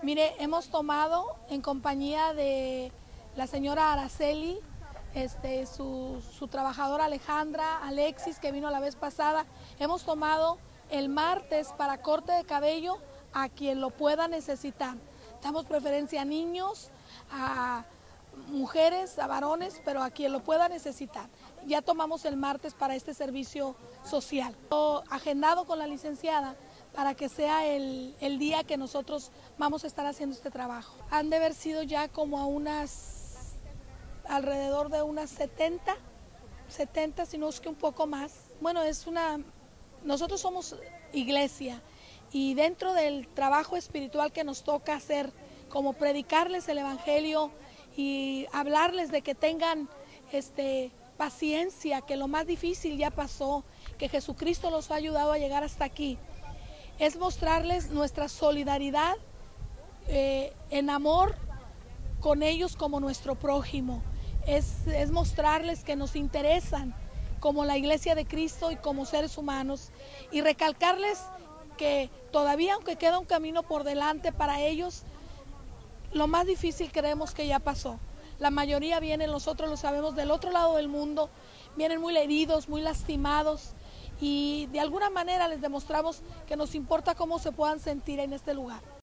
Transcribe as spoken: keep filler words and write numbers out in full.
Mire, hemos tomado en compañía de la señora Araceli, este, su, su trabajadora Alejandra, Alexis, que vino la vez pasada, hemos tomado el martes para corte de cabello a quien lo pueda necesitar. Damos preferencia a niños, a mujeres, a varones, pero a quien lo pueda necesitar. Ya tomamos el martes para este servicio social. Agendado con la licenciada para que sea el, el día que nosotros vamos a estar haciendo este trabajo. Han de haber sido ya como a unas, alrededor de unas setenta, setenta, si no es que un poco más. Bueno, es una, nosotros somos iglesia y dentro del trabajo espiritual que nos toca hacer, como predicarles el evangelio y hablarles de que tengan este, paciencia, que lo más difícil ya pasó, que Jesucristo los ha ayudado a llegar hasta aquí. Es mostrarles nuestra solidaridad eh, en amor con ellos como nuestro prójimo. Es, es mostrarles que nos interesan como la Iglesia de Cristo y como seres humanos y recalcarles que todavía, aunque queda un camino por delante para ellos, lo más difícil creemos que ya pasó. La mayoría vienen, nosotros lo sabemos, del otro lado del mundo, vienen muy heridos, muy lastimados y de alguna manera les demostramos que nos importa cómo se puedan sentir en este lugar.